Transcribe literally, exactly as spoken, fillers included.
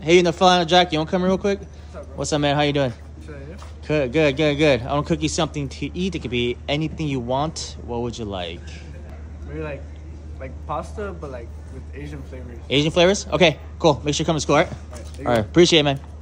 Hey, in the Flannel Jack, you want to come real quick? What's up, bro? What's up, man? How you doing? Should I do? Good, good, good, good. I want to cook you something to eat. It could be anything you want. What would you like? Maybe like like pasta, but like with Asian flavors. Asian flavors? Okay, cool. Make sure you come to school, all right? All right, there you All right, go. appreciate it, man.